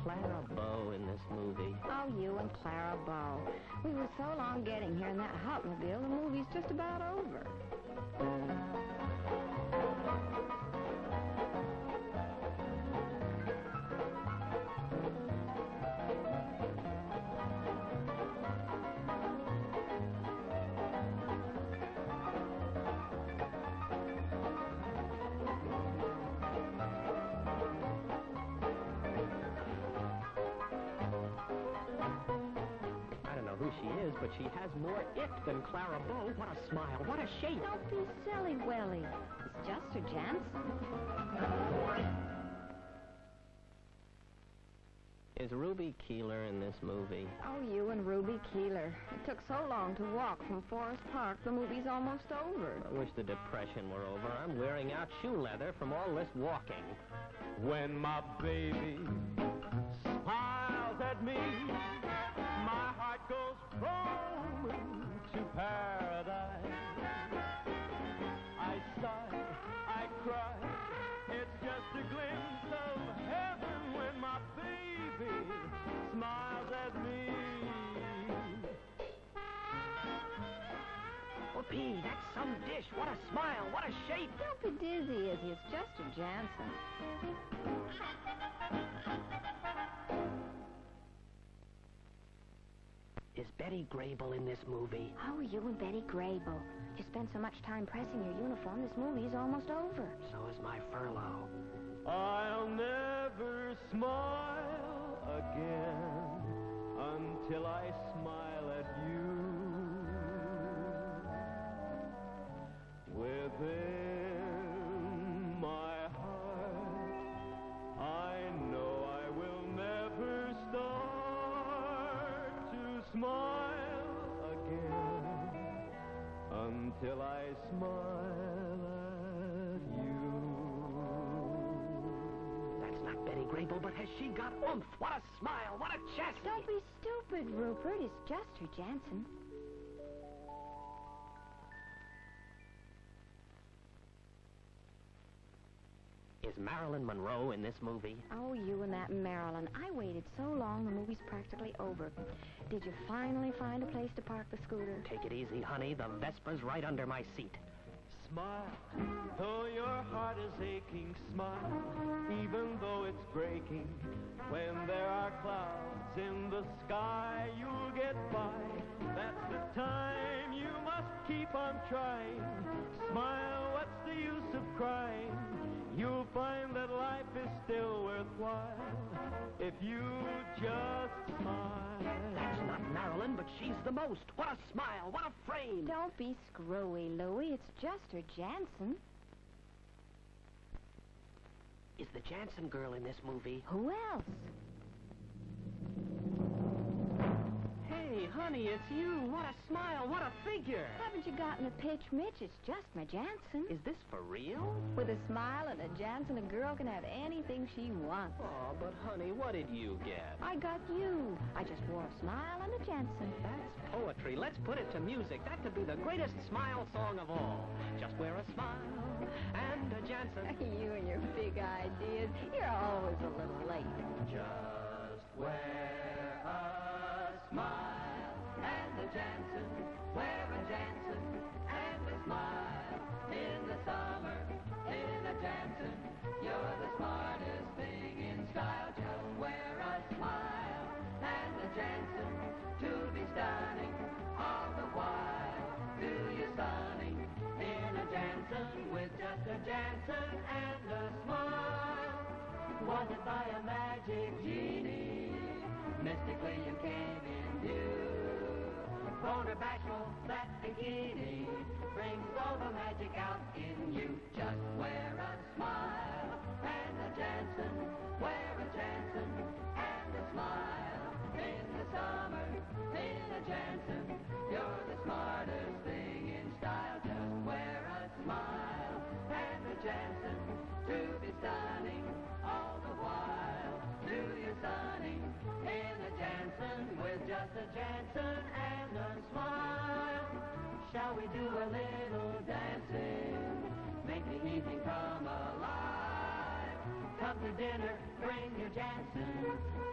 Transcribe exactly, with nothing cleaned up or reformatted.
Clara Bow in this movie? Oh, you and Clara Bow. We were so long getting here in that Hotmobile, the movie's just about over. Who she is, but she has more it than Clara Bow. What a smile, what a shape. Don't be silly, Willie. It's just her Jantzen. Is Ruby Keeler in this movie? Oh, you and Ruby Keeler. It took so long to walk from Forest Park, the movie's almost over. I wish the depression were over. I'm wearing out shoe leather from all this walking. When my baby smiles at me, my heart goes roaming to paradise. I sigh, I cry, it's just a glimpse of heaven when my baby smiles at me. Whoopee, that's some dish. What a smile, what a shape. Don't be dizzy, Izzy. It's just her Jantzen. Is Betty Grable in this movie? Oh, you and Betty Grable. You spend so much time pressing your uniform, this movie's almost over. So is my furlough. I'll never smile again until I smile at you. Within my heart, I know I will never start to smile again until I smile at you. That's not Betty Grable, but has she got oomph? What a smile, what a chest! Don't be stupid, Rupert. It's just her Jantzen. Is Marilyn Monroe in this movie? Oh, you and that Marilyn. I waited so long, the movie's practically over. Did you finally find a place to park the scooter? Take it easy, honey. The Vespa's right under my seat. Smile, though your heart is aching. Smile, even though it's breaking. When there are clouds in the sky, you'll get by. That's the time you must keep on trying. Smile, what's the use of crying? You'll find that life is still worthwhile if you just smile. That's not Marilyn, but she's the most. What a smile, what a frame. Don't be screwy, Louie. It's just her Jantzen. Is the Jantzen girl in this movie? Who else? Hey, honey, it's you. What a smile, what a figure. Haven't you gotten a pitch, Mitch? It's just my Jantzen. Is this for real? With a smile and a Jantzen, a girl can have anything she wants. Oh, but honey, what did you get? I got you. I just wore a smile and a Jantzen. That's poetry. Let's put it to music. That could be the greatest smile song of all. Just wear a smile and a Jantzen. You and your big ideas. You're always a little late. Just wear a smile and a Jantzen. Wear a Jantzen and a smile. In the summer, in a Jantzen, you're the smartest thing in style. Just wear a smile and a Jantzen to be stunning all the while. Do you stunning in a Jantzen with just a Jantzen and a smile? Wanted by a magic genie, mystically you came in view. Corner bashful, that bikini brings all the magic out in you. Just wear a smile and a Jantzen, wear a Jantzen and a smile. In the summer, in a Jantzen, you're the smartest thing in style. Just wear a smile and a Jantzen to be stunning all the while. Do your sunning in a Jantzen with just a Jantzen and a smile. Shall we do a little dancing? Make the evening come alive. Come to dinner, bring your Jantzen.